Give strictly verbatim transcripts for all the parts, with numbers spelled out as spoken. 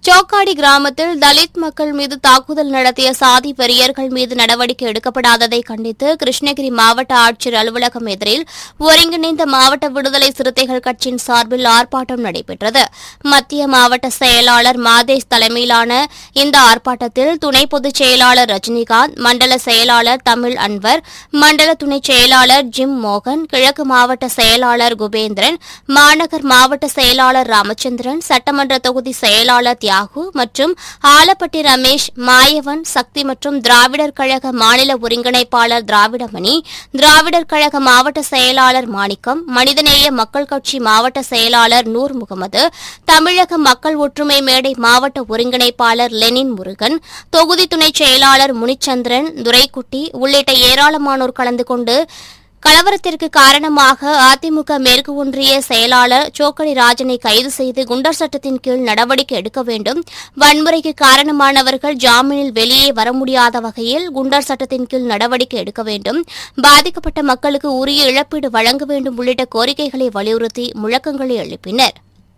சோக்காடி கிராமத்தில் தலித் மக்கள் மீது தாக்குதல் நடத்திய சாதி வெறியர்கள் மீது நடவடிக்கை எடுக்கப்படாததை கண்டித்து கிருஷ்ணகிரி மாவட்ட ஆட்சியர் அலுவலகம் எதிரில் ஒருங்கிணைந்த மாவட்ட விடுதலை சிறுத்தைகள் கட்சியின் சார்பில் ஆர்ப்பாட்டம் நடைபெற்றது. மத்திய மாவட்ட செயலாளர் மாதேஷ் தலைமையிலான இந்த ஆர்ப்பாட்டத்தில் துணை பொதுச் செயலாளர் ரஜினிகாந்த், மண்டல செயலாளர் தமிழ் அன்வர், மண்டல துணை செயலாளர் ஜிம் மோகன், கிழக்கு மாவட்ட செயலாளர் குபேந்திரன், மாநகர் மாவட்ட செயலாளர் ராமச்சந்திரன், சட்டமன்ற தொகுதி செயலாளர் தியாகு மற்றும் ஆலப்பட்டி ரமேஷ், மாயவன், சக்தி மற்றும் திராவிடர் கழக மாநில ஒருங்கிணைப்பாளர் திராவிடமணி, திராவிடர் கழக மாவட்ட செயலாளர் மாணிக்கம், மனிதநேய மக்கள் கட்சி மாவட்ட செயலாளர் நூர் முகமது, தமிழக மக்கள் ஒற்றுமை மேடை மாவட்ட ஒருங்கிணைப்பாளர் லெனின் முருகன், தொகுதி துணை செயலாளர் முனிச்சந்திரன், துரைக்குட்டி உள்ளிட்ட ஏராளமானோர் கலந்து கொண்டு கலவரத்திற்கு காரணமாக அதிமுக மேற்கு ஒன்றிய செயலாளர் சோக்கடி ராஜனை கைது செய்து குண்டர் சட்டத்தின் கீழ் நடவடிக்கை எடுக்க வேண்டும், வன்முறைக்கு காரணமானவர்கள் ஜாமீனில் வெளியே வர முடியாத வகையில் குண்டர் சட்டத்தின் கீழ் நடவடிக்கை எடுக்க வேண்டும், பாதிக்கப்பட்ட மக்களுக்கு உரிய இழப்பீடு வழங்க வேண்டும் உள்ளிட்ட கோரிக்கைகளை வலியுறுத்தி முழக்கங்களை எழுப்பினர்.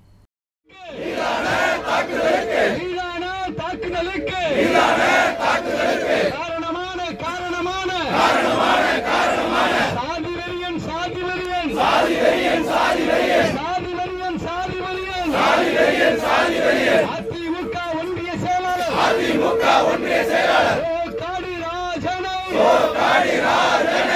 அதிமுக ஒன்றிய செயலாளர் அதிமுக ஒன்றிய செயலாளர் சோக்காடி ராஜனை சோக்காடி ராஜனை